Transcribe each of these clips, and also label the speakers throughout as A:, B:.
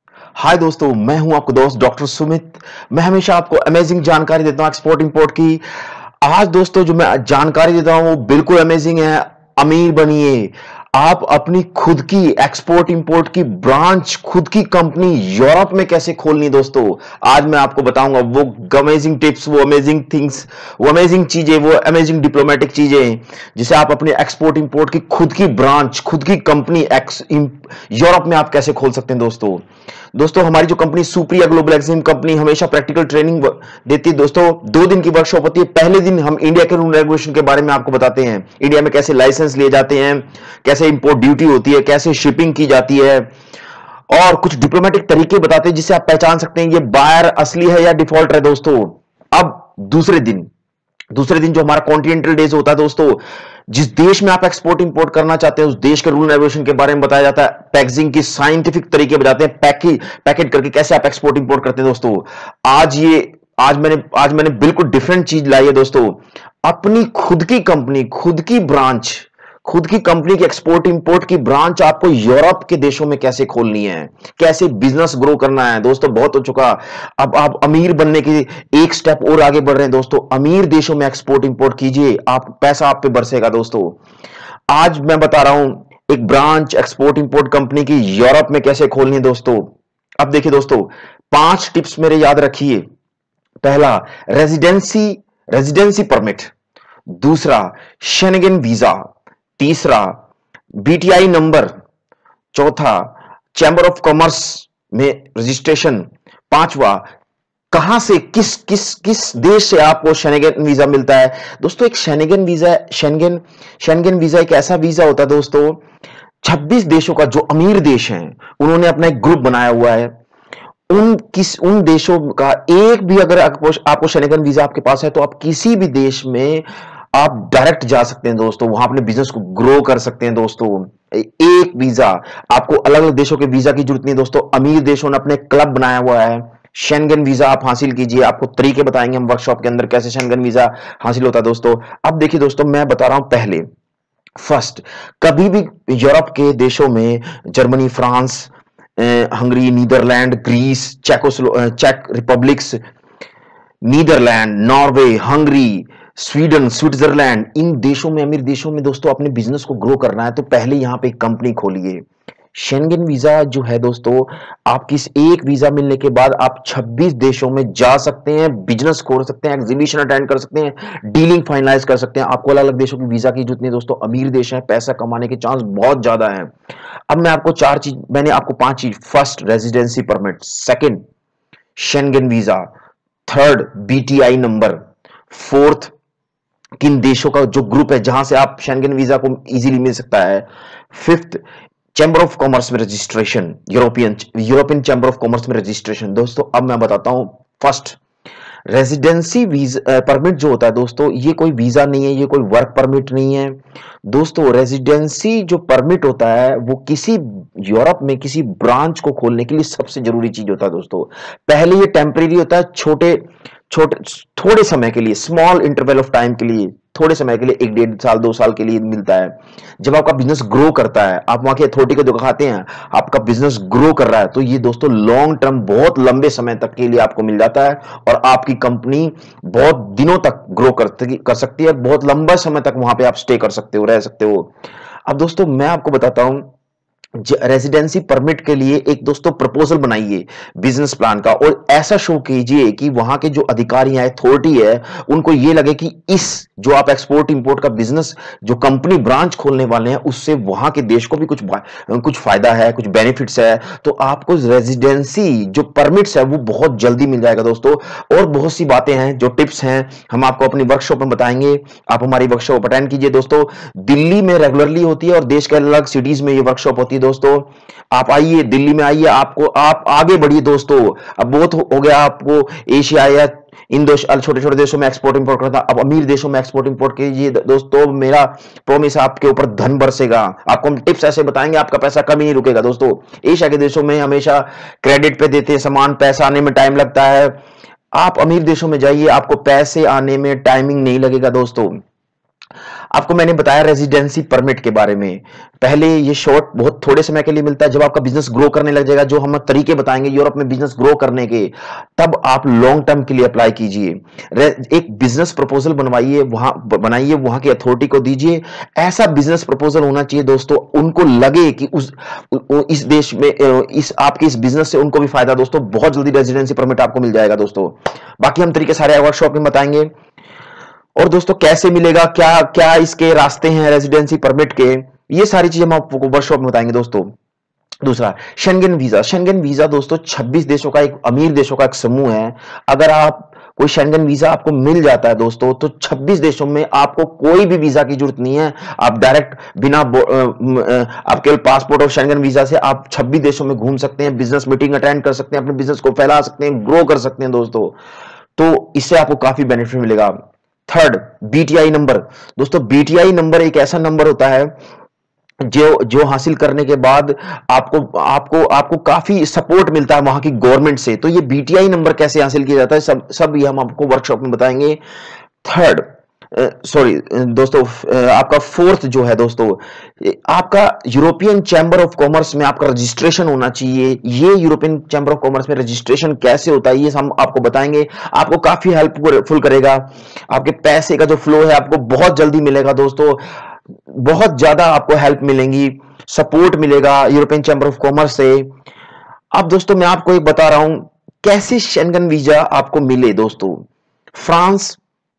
A: हाय दोस्तों, मैं हूं आपका दोस्त डॉक्टर सुमित। मैं हमेशा आपको अमेजिंग जानकारी देता हूं एक्सपोर्ट इंपोर्ट की। आज दोस्तों जो मैं जानकारी देता हूं वो बिल्कुल अमेजिंग है। अमीर बनिए। आप अपनी खुद की एक्सपोर्ट इंपोर्ट की ब्रांच, खुद की कंपनी यूरोप में कैसे खोलनी दोस्तों, आज मैं आपको बताऊंगा वो अमेजिंग टिप्स, वो अमेजिंग थिंग्स, वो अमेजिंग चीजें, वो अमेजिंग डिप्लोमेटिक चीजें जिसे आप अपने एक्सपोर्ट इंपोर्ट की खुद की ब्रांच, खुद की कंपनी यूरोप में आप कैसे खोल सकते हैं दोस्तों। दोस्तों हमारी जो company Supriya global exim company हमेशा प्रैक्टिकल ट्रेनिंग देती है दोस्तों। 2 दिन की वर्कशॉप होती है। पहले दिन हम इंडिया के रूल रेगुलेशन के बारे में आपको बताते हैं, इंडिया में कैसे लाइसेंस लिए जाते हैं, कैसे इंपोर्ट ड्यूटी होती है, कैसे शिपिंग की जाती है, और कुछ डिप्लोमेटिक तरीके बताते हैं जिससे आप पहचान सकते हैं ये बायर असली है या डिफॉल्टर है दोस्तों। अब दूसरे दिन जो हमारा कॉन्टिनेंटल डेज होता है दोस्तों, जिस देश में आप एक्सपोर्ट इंपोर्ट करना चाहते हैं उस देश के रूल रेगुलेशन के बारे में बताया जाता है। पैकेजिंग की साइंटिफिक तरीके बताते हैं, पैकेट करके कैसे आप एक्सपोर्ट इंपोर्ट करते हैं दोस्तों। आज मैंने बिल्कुल डिफरेंट चीज लाई है दोस्तों। अपनी खुद की कंपनी, खुद की ब्रांच, खुद की कंपनी की एक्सपोर्ट इंपोर्ट की ब्रांच आपको यूरोप के देशों में कैसे खोलनी है, कैसे बिजनेस ग्रो करना है दोस्तों। बहुत हो चुका, अब आप अमीर बनने के एक स्टेप और आगे बढ़ रहे हैं दोस्तों। अमीर देशों में एक्सपोर्ट इंपोर्ट कीजिए, आप पैसा आप पे बरसेगा दोस्तों। आज मैं बता रहा हूं एक ब्रांच एक्सपोर्ट इंपोर्ट कंपनी की यूरोप में कैसे खोलनी है दोस्तों। अब देखिए दोस्तों, 5 टिप्स मेरे याद रखिए। पहला, रेजिडेंसी रेजिडेंसी परमिट। दूसरा, शेंगेन वीजा। तीसरा, बीटीआई नंबर। चौथा, चैंबर ऑफ कॉमर्स में रजिस्ट्रेशन। पांचवा, कहां से किस किस किस देश से आपको शेंगेन वीजा मिलता है दोस्तों। एक शेंगेन वीजा, शेंगेन वीजा एक ऐसा वीजा होता है दोस्तों, 26 देशों का, जो अमीर देश हैं उन्होंने अपना एक ग्रुप बनाया हुआ है। उन देशों का एक भी अगर आपको शेंगेन वीजा आपके पास है तो आप किसी भी देश में आप डायरेक्ट जा सकते हैं दोस्तों, वहां अपने बिजनेस को ग्रो कर सकते हैं दोस्तों। एक वीजा, आपको अलग अलग देशों के वीजा की जरूरत नहीं दोस्तों। अमीर देशों ने अपने क्लब बनाया हुआ है, शेंगेन वीजा आप हासिल कीजिए। आपको तरीके बताएंगे हम वर्कशॉप के अंदर कैसे शेंगेन वीजा हासिल होता है दोस्तों। अब देखिए दोस्तों, मैं बता रहा हूं पहले फर्स्ट, कभी भी यूरोप के देशों में Germany, France, Hungary, Netherland, Greece, चेक republics, Netherland, Norway, Hungary, Sweden, Switzerland, इन देशों में, अमीर देशों में दोस्तों अपने बिजनेस को ग्रो करना है तो पहले यहां पे कंपनी खोलिए। शेंगेन वीजा जो है दोस्तों, आपकी इस एक वीजा मिलने के बाद आप 26 देशों में जा सकते हैं, बिजनेस खोल सकते हैं, एग्जीबिशन अटेंड कर सकते हैं, डीलिंग फाइनलाइज कर सकते हैं। आपको अलग अलग देशों की वीजा की जरूरत नहीं दोस्तों। अमीर देश है, पैसा कमाने के चांस बहुत ज्यादा है। अब मैंने आपको 5 चीज। First, residency permit. Second, Schengen visa. Third, BTI number. Fourth, किन देशों का जो ग्रुप है जहां से आप शेंगेन वीजा को इजीली मिल सकता है। फिफ्थ, चैंबर ऑफ कॉमर्स में registration, European chamber of commerce में रजिस्ट्रेशन। दोस्तों अब मैं बताता हूं, फर्स्ट, रेजिडेंसी वीजा परमिट जो होता है दोस्तों, ये कोई वीजा नहीं है, ये कोई वर्क परमिट नहीं है दोस्तों। रेजिडेंसी जो परमिट होता है वो किसी यूरोप में किसी ब्रांच को खोलने के लिए सबसे जरूरी चीज होता है दोस्तों। पहले ये टेम्परेरी होता है, थोड़े समय के लिए, स्मॉल इंटरवल ऑफ टाइम के लिए, थोड़े समय के लिए, 1-1.5 साल 2 साल के लिए मिलता है। जब आपका बिजनेस ग्रो करता है, आप वहां की अथॉरिटी को दिखाते हैं आपका बिजनेस ग्रो कर रहा है, तो ये दोस्तों लॉन्ग टर्म, बहुत लंबे समय तक के लिए आपको मिल जाता है और आपकी कंपनी बहुत दिनों तक ग्रो कर सकती है, बहुत लंबा समय तक वहां पे आप स्टे कर सकते हो, रह सकते हो। अब दोस्तों मैं आपको बताता हूं, रेजिडेंसी परमिट के लिए एक दोस्तों प्रपोजल बनाइए बिजनेस प्लान का, और ऐसा शो कीजिए कि वहां के जो अधिकारी हैं, अथॉरिटी है, उनको ये लगे कि इस जो आप एक्सपोर्ट इंपोर्ट का बिजनेस, जो कंपनी ब्रांच खोलने वाले हैं, उससे वहां के देश को भी कुछ फायदा है, कुछ बेनिफिट्स है। तो आपको रेजिडेंसी जो परमिट्स है वो बहुत जल्दी मिल जाएगा दोस्तों। और बहुत सी बातें हैं, जो टिप्स हैं, हम आपको अपनी वर्कशॉप में बताएंगे। आप हमारी वर्कशॉप अटेंड कीजिए दोस्तों। दिल्ली में रेगुलरली होती है और देश के अलग सिटीज में ये वर्कशॉप होती है दोस्तों। आप आइए, दिल्ली में आइए, आप आगे बढ़िए दोस्तों। अब बहुत हो गया आपको एशिया या इन छोटे छोटे देशों में एक्सपोर्ट इंपोर्ट करता, अब अमीर देशों में एक्सपोर्ट इंपोर्ट कीजिए दोस्तों। मेरा प्रॉमिस है, आपके ऊपर धन बरसेगा। आपको हम टिप्स ऐसे बताएंगे, आपका पैसा कभी नहीं रुकेगा दोस्तों। एशिया के देशों में हमेशा क्रेडिट पे देते हैं सामान, पैसा आने में टाइम लगता है। आप अमीर देशों में जाइए, आपको पैसे आने में टाइमिंग नहीं लगेगा दोस्तों। आपको मैंने बताया रेजिडेंसी परमिट के बारे में। पहले ये शॉर्ट बहुत थोड़े समय के लिए मिलता है, जब आपका बिजनेस ग्रो करने लग जाएगा, जो हम तरीके बताएंगे यूरोप में बिजनेस ग्रो करने के, तब आप लॉन्ग टर्म के लिए अप्लाई कीजिए। एक बिजनेस प्रपोजल बनवाइए, वहां बनाइए, वहां की अथॉरिटी को दीजिए। ऐसा बिजनेस प्रपोजल होना चाहिए दोस्तों, उनको लगे कि इस देश में इस आपके इस बिजनेस से उनको भी फायदा। दोस्तों बहुत जल्दी रेजिडेंसी परमिट आपको मिल जाएगा दोस्तों। बाकी हम तरीके सारे वर्कशॉप में बताएंगे। और दोस्तों कैसे मिलेगा, क्या क्या इसके रास्ते हैं रेजिडेंसी परमिट के, ये सारी चीजें हम आपको वर्कशॉप में बताएंगे दोस्तों। दूसरा, शेंगन वीजा। शेंगन वीजा दोस्तों 26 देशों का, एक अमीर देशों का एक समूह है। अगर आप कोई शेंगन वीजा आपको मिल जाता है दोस्तों, तो 26 देशों में आपको कोई भी वीजा की जरूरत नहीं है। आप डायरेक्ट बिना आपके पासपोर्ट और शेंगन वीजा से आप 26 देशों में घूम सकते हैं, बिजनेस मीटिंग अटेंड कर सकते हैं, अपने बिजनेस को फैला सकते हैं, ग्रो कर सकते हैं दोस्तों। तो इससे आपको काफी बेनिफिट मिलेगा। Third, BTI number. दोस्तों बीटीआई नंबर एक ऐसा नंबर होता है जो जो हासिल करने के बाद आपको आपको आपको काफी सपोर्ट मिलता है वहां की गवर्नमेंट से। तो ये बीटीआई नंबर कैसे हासिल किया जाता है, सब ये हम आपको वर्कशॉप में बताएंगे। थर्ड, सॉरी दोस्तों, आपका फोर्थ जो है दोस्तों, आपका यूरोपियन चैम्बर ऑफ कॉमर्स में आपका रजिस्ट्रेशन होना चाहिए। ये यूरोपियन चैम्बर ऑफ कॉमर्स में रजिस्ट्रेशन कैसे होता है, ये हम आपको बताएंगे। आपको काफी हेल्पफुल करेगा। आपके पैसे का जो फ्लो है आपको बहुत जल्दी मिलेगा दोस्तों, बहुत ज्यादा आपको हेल्प मिलेंगी, सपोर्ट मिलेगा यूरोपियन चैम्बर ऑफ कॉमर्स से। अब दोस्तों मैं आपको एक बता रहा हूं कैसे शेंगन वीजा आपको मिले दोस्तों। फ्रांस,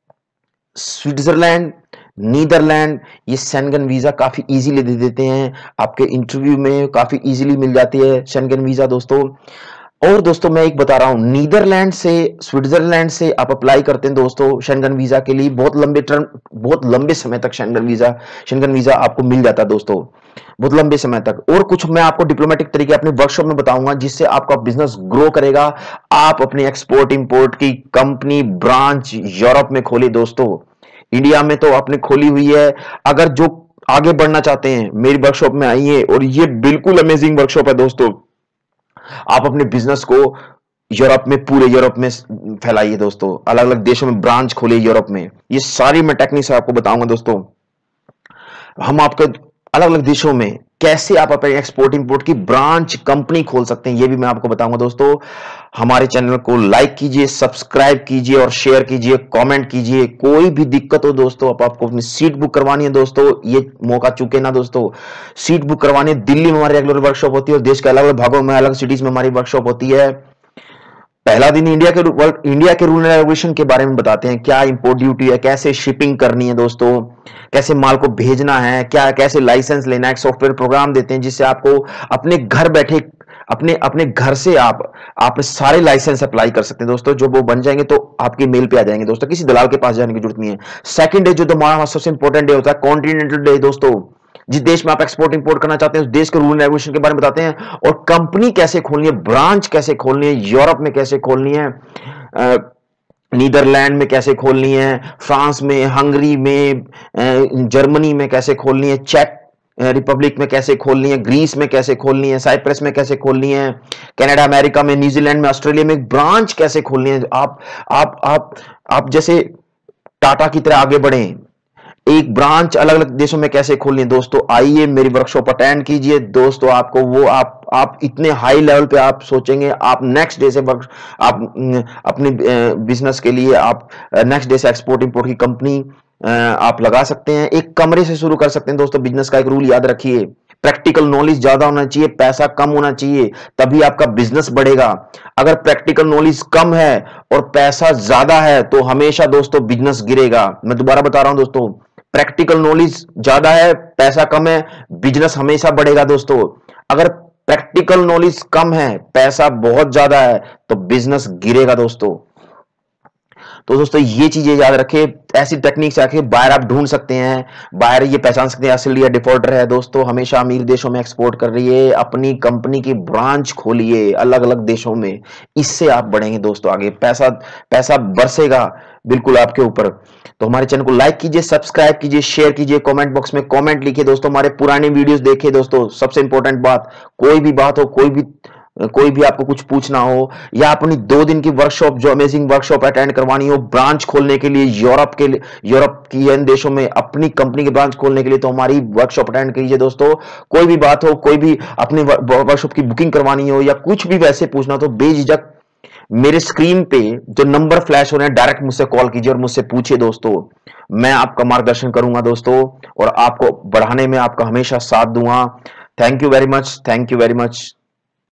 A: स्विट्जरलैंड, नीदरलैंड, ये शेंगन वीजा काफी इजीली दे देते हैं। आपके इंटरव्यू में काफी इजीली मिल जाती है शेंगन वीजा दोस्तों। और दोस्तों मैं एक बता रहा हूं, नीदरलैंड से, स्विट्जरलैंड से आप अप्लाई करते हैं दोस्तों शेंगन वीजा के लिए, बहुत लंबे समय तक शेंगन वीजा आपको मिल जाता है दोस्तों, बहुत लंबे समय तक। और कुछ मैं आपको डिप्लोमेटिक तरीके अपने वर्कशॉप में बताऊंगा, जिससे आपका बिजनेस ग्रो करेगा। आप अपने एक्सपोर्ट इंपोर्ट की कंपनी ब्रांच यूरोप में खोले दोस्तों। इंडिया में तो आपने खोली हुई है, अगर जो आगे बढ़ना चाहते हैं मेरी वर्कशॉप में आइए। और ये बिल्कुल अमेजिंग वर्कशॉप है दोस्तों। आप अपने बिजनेस को यूरोप में, पूरे यूरोप में फैलाइए दोस्तों, अलग अलग देशों में ब्रांच खोले यूरोप में। ये सारी मैं टेक्निक्स आपको बताऊंगा दोस्तों। हम आपके अलग अलग देशों में कैसे आप अपने एक्सपोर्ट इंपोर्ट की ब्रांच कंपनी खोल सकते हैं, ये भी मैं आपको बताऊंगा दोस्तों। हमारे चैनल को लाइक कीजिए, सब्सक्राइब कीजिए और शेयर कीजिए, कमेंट कीजिए। कोई भी दिक्कत हो दोस्तों, आपको अपनी सीट बुक करवानी है दोस्तों, ये मौका चूके ना दोस्तों। सीट बुक करवानी है, दिल्ली में हमारी रेगुलर वर्कशॉप होती है और देश के अलग अलग भागों में, अलग सिटीज में हमारी वर्कशॉप होती है। पहला दिन इंडिया के रूल एंड रेगुलेशन के बारे में बताते हैं, क्या इंपोर्ट ड्यूटी है, कैसे शिपिंग करनी है दोस्तों, कैसे माल को भेजना है, क्या कैसे लाइसेंस लेना है। एक सॉफ्टवेयर प्रोग्राम देते हैं जिससे आपको अपने घर बैठे, अपने अपने घर से आप सारे लाइसेंस अप्लाई कर सकते हैं दोस्तों। जो वो बन जाएंगे तो आपके मेल पे आ जाएंगे दोस्तों, किसी दलाल के पास जाने की जरूरत नहीं है। सेकंड डे जो हमारा सबसे इंपॉर्टेंट डे होता है, कॉन्टिनेंटल डे दोस्तों। जिस देश में आप एक्सपोर्ट इंपोर्ट करना चाहते हैं उस देश के रूल एंड रेगुलेशन के बारे में बताते हैं, और कंपनी कैसे खोलनी है, ब्रांच कैसे खोलनी है, यूरोप में कैसे खोलनी है, नीदरलैंड में कैसे खोलनी है, फ्रांस में, हंगरी में, जर्मनी में कैसे खोलनी है, चेक रिपब्लिक में कैसे खोलनी है, ग्रीस में कैसे खोलनी है, साइप्रस में कैसे खोलनी है, कनाडा, अमेरिका में, न्यूजीलैंड में, ऑस्ट्रेलिया में ब्रांच कैसे खोलनी है। आप जैसे टाटा की तरह आगे बढ़े, एक ब्रांच अलग अलग देशों में कैसे खोलनी है दोस्तों। आइए मेरी वर्कशॉप अटेंड कीजिए दोस्तों। आपको वो आप इतने हाई लेवल पे आप सोचेंगे, आप नेक्स्ट डे से आप अपने बिजनेस के लिए आप नेक्स्ट डे से एक्सपोर्ट इंपोर्ट की कंपनी आप लगा सकते हैं। एक कमरे से शुरू कर सकते हैं दोस्तों। बिजनेस का एक रूल याद रखिए, प्रैक्टिकल नॉलेज ज्यादा होना चाहिए, पैसा कम होना चाहिए, तभी आपका बिजनेस बढ़ेगा। अगर प्रैक्टिकल नॉलेज कम है और पैसा ज्यादा है तो हमेशा दोस्तों बिजनेस गिरेगा। मैं दोबारा बता रहा हूं दोस्तों, प्रैक्टिकल नॉलेज ज्यादा है, पैसा कम है, बिजनेस हमेशा बढ़ेगा दोस्तों। अगर प्रैक्टिकल नॉलेज कम है, पैसा बहुत ज्यादा है, तो बिजनेस गिरेगा दोस्तों। तो दोस्तों ये चीजें याद रखें, ऐसी टेक्निक से आके बाहर आप ढूंढ सकते हैं, बाहर ये पहचान सकते हैं असली या डिफॉल्टर है दोस्तों। हमेशा अमीर देशों में एक्सपोर्ट कर रही है, अपनी कंपनी की ब्रांच खोलिए अलग अलग देशों में, इससे आप बढ़ेंगे दोस्तों आगे, पैसा बरसेगा बिल्कुल आपके ऊपर। तो हमारे चैनल को लाइक कीजिए, सब्सक्राइब कीजिए, शेयर कीजिए, कमेंट बॉक्स में कमेंट लिखिए दोस्तों। हमारे पुराने वीडियोस देखिए दोस्तों। सबसे इंपॉर्टेंट बात, कोई भी बात हो, कोई भी कोई भी आपको कुछ पूछना हो, या अपनी 2 दिन की वर्कशॉप, जो अमेजिंग वर्कशॉप अटेंड करवानी हो ब्रांच खोलने के लिए, यूरोप के लिए, यूरोप की इन देशों में अपनी कंपनी के ब्रांच खोलने के लिए, तो हमारी वर्कशॉप अटेंड कीजिए दोस्तों। कोई भी बात हो, कोई भी अपनी वर्कशॉप की बुकिंग करवानी हो, या कुछ भी वैसे पूछना हो, तो बेझिझक मेरे स्क्रीन पे जो नंबर फ्लैश हो रहे हैं, डायरेक्ट मुझसे कॉल कीजिए और मुझसे पूछिए दोस्तों। मैं आपका मार्गदर्शन करूंगा दोस्तों, और आपको बढ़ाने में आपका हमेशा साथ दूंगा। Thank you very much, thank you very much.